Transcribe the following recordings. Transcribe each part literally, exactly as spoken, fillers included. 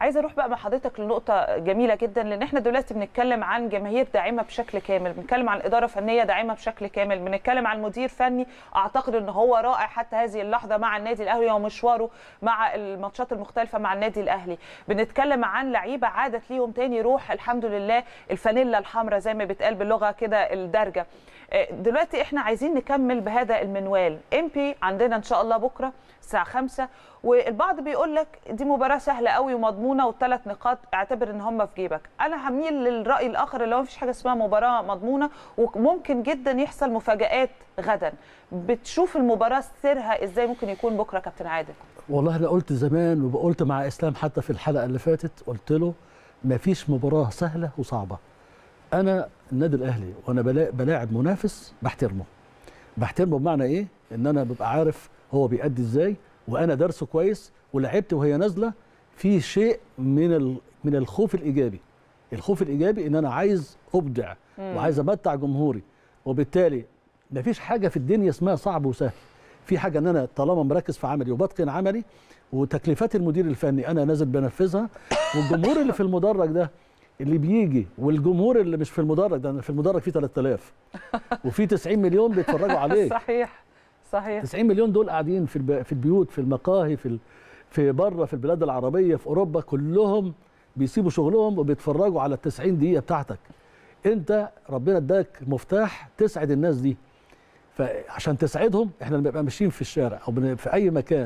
عايزه اروح بقى مع حضرتك لنقطه جميله جدا، لان احنا دلوقتي بنتكلم عن جماهير داعمه بشكل كامل، بنتكلم عن اداره فنيه داعمه بشكل كامل، بنتكلم عن مدير فني اعتقد ان هو رائع حتى هذه اللحظه مع النادي الاهلي ومشواره مع الماتشات المختلفه مع النادي الاهلي، بنتكلم عن لعيبه عادت ليهم تاني روح الحمد لله الفانيلا الحمراء زي ما بيتقال باللغه كده الدارجه. دلوقتي احنا عايزين نكمل بهذا المنوال. امبي عندنا ان شاء الله بكره الساعه خمسة، والبعض بيقول لك دي مباراه سهله قوي ومضمونه والثلاث نقاط اعتبر ان هم في جيبك. انا هميل للراي الاخر اللي هو مفيش حاجه اسمها مباراه مضمونه وممكن جدا يحصل مفاجآت غدا. بتشوف المباراه سيرها ازاي ممكن يكون بكره كابتن عادل؟ والله انا قلت زمان وقلت مع اسلام حتى في الحلقه اللي فاتت، قلت له مفيش مباراه سهله وصعبه. انا النادي الاهلي وانا بلاعب منافس بحترمه. بحترمه بمعنى ايه؟ ان انا ببقى عارف هو بيأدي ازاي وانا درسه كويس، ولعبت وهي نازله في شيء من من الخوف الايجابي. الخوف الايجابي ان انا عايز ابدع مم. وعايز امتع جمهوري، وبالتالي مفيش حاجه في الدنيا اسمها صعب وسهل. في حاجه ان انا طالما مركز في عملي وبتقن عملي وتكليفات المدير الفني انا نازل بنفذها، والجمهور اللي في المدرج ده اللي بيجي والجمهور اللي مش في المدرج ده، في المدرج فيه ثلاثة آلاف وفي تسعين مليون بيتفرجوا عليك. صحيح صحيح. تسعين مليون دول قاعدين في في البيوت، في المقاهي، في في بره، في البلاد العربيه، في اوروبا، كلهم بيسيبوا شغلهم وبيتفرجوا على ال تسعين دقيقه بتاعتك. انت ربنا اداك مفتاح تسعد الناس دي، فعشان تسعدهم احنا لما نبقى ماشيين في الشارع او في اي مكان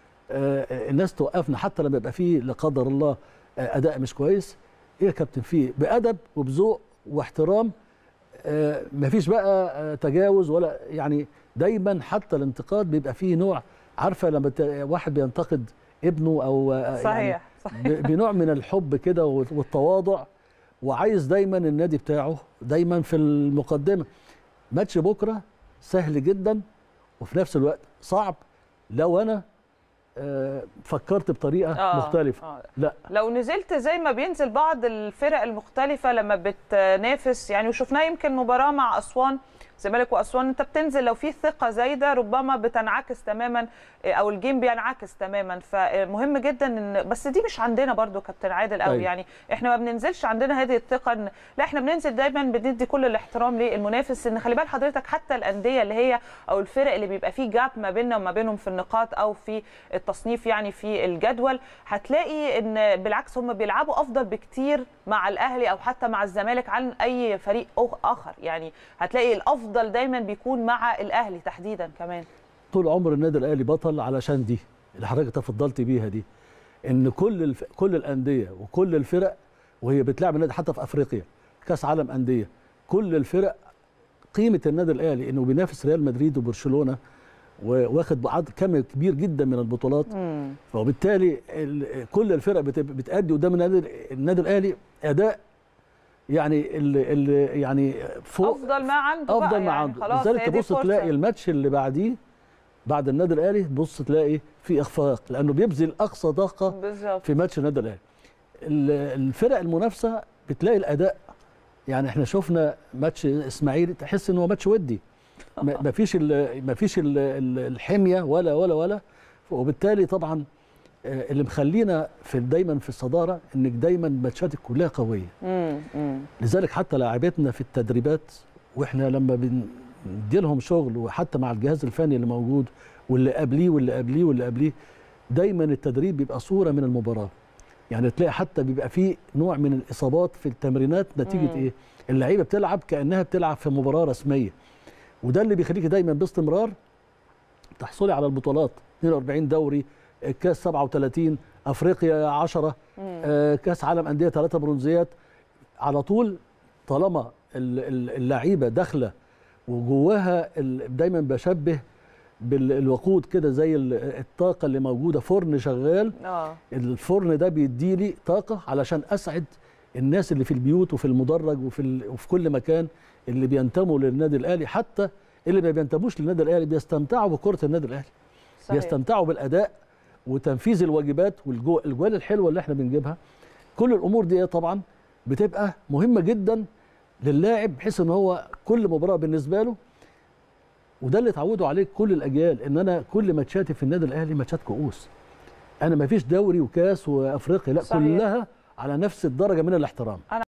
آه الناس توقفنا حتى لما يبقى فيه لا قدر الله آه اداء مش كويس، ايه يا كابتن فيه بادب وبذوق واحترام، آه مفيش بقى آه تجاوز ولا يعني. دايما حتى الانتقاد بيبقى فيه نوع، عارفه لما واحد بينتقد ابنه او آه صحيح يعني صحيح بنوع من الحب كده والتواضع، وعايز دايما النادي بتاعه دايما في المقدمه. ماتش بكره سهل جدا وفي نفس الوقت صعب لو انا آه فكرت بطريقه آه مختلفه. آه. لا لو نزلت زي ما بينزل بعض الفرق المختلفه لما بتنافس يعني، وشفناها يمكن مباراه مع اسوان، الزمالك واسوان، انت بتنزل لو في ثقه زايده ربما بتنعكس تماما او الجيم بينعكس تماما. فمهم جدا ان بس دي مش عندنا برضو كابتن عادل قوي. يعني احنا ما بننزلش عندنا هذه الثقه إن لا، احنا بننزل دايما بندي كل الاحترام للمنافس. ان خلي بال حضرتك حتى الانديه اللي هي او الفرق اللي بيبقى فيه جاب ما بيننا وما بينهم في النقاط او في التصنيف يعني في الجدول، هتلاقي ان بالعكس هم بيلعبوا افضل بكتير مع الاهلي او حتى مع الزمالك عن اي فريق اخر. يعني هتلاقي الافضل افضل دايما بيكون مع الاهلي تحديدا. كمان طول عمر النادي الاهلي بطل علشان دي اللي حضرتك تفضلت بيها دي، ان كل الف... كل الانديه وكل الفرق وهي بتلعب النادي حتى في افريقيا كاس عالم انديه، كل الفرق قيمه النادي الاهلي انه بينافس ريال مدريد وبرشلونه واخد بعض كم كبير جدا من البطولات. مم. فبالتالي ال... كل الفرق بت... بتأدي قدام النادي النادي الاهلي اداء يعني اللي اللي يعني فوق افضل ما عنده افضل ما يعني عنده. لذلك تبص تلاقي الماتش اللي بعديه بعد النادي الاهلي تبص تلاقي في اخفاق لانه بيبذل اقصى طاقه في ماتش النادي الاهلي. الفرق المنافسه بتلاقي الاداء يعني احنا شفنا ماتش اسماعيلي تحس ان هو ماتش ودي، ما فيش ما فيش الحميه ولا ولا ولا وبالتالي طبعا اللي مخلينا في دايما في الصداره انك دايما ماتشاتك كلها قويه. مم. مم. لذلك حتى لاعبتنا في التدريبات واحنا لما بندي لهم شغل وحتى مع الجهاز الفني اللي موجود واللي قبليه واللي قبليه واللي قبليه، دايما التدريب بيبقى صوره من المباراه. يعني تلاقي حتى بيبقى فيه نوع من الاصابات في التمرينات نتيجه مم. ايه؟ اللعيبه بتلعب كانها بتلعب في مباراه رسميه، وده اللي بيخليك دايما باستمرار تحصلي على البطولات. اثنين وأربعين دوري، كاس سبعة وثلاثين، افريقيا عشرة، آه كاس عالم انديه ثلاثه برونزيات على طول. طالما اللعيبه داخله وجواها دايما بشبه بالوقود كده زي الطاقه اللي موجوده فرن شغال. آه. الفرن ده بيدي لي طاقه علشان اسعد الناس اللي في البيوت وفي المدرج وفي وفي كل مكان اللي بينتموا للنادي الاهلي، حتى اللي ما بينتموش للنادي الاهلي بيستمتعوا بكره النادي الاهلي. صحيح. بيستمتعوا بالاداء وتنفيذ الواجبات والجوال الحلوه اللي احنا بنجيبها. كل الامور دي طبعا بتبقى مهمه جدا للاعب بحيث ان هو كل مباراه بالنسبه له، وده اللي اتعودوا عليه كل الاجيال، ان انا كل ماتشاتي في النادي الاهلي ماتشات كؤوس. انا ما فيش دوري وكاس وافريقيا، لا صحيح. كلها على نفس الدرجه من الاحترام.